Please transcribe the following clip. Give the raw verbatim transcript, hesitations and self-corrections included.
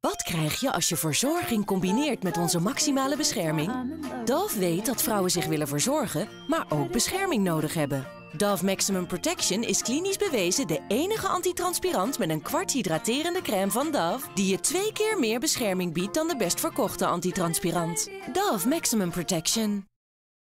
Wat krijg je als je verzorging combineert met onze maximale bescherming? Dove weet dat vrouwen zich willen verzorgen, maar ook bescherming nodig hebben. Dove Maximum Protection is klinisch bewezen de enige antitranspirant met een kwart hydraterende crème van Dove die je twee keer meer bescherming biedt dan de best verkochte antitranspirant. Dove Maximum Protection.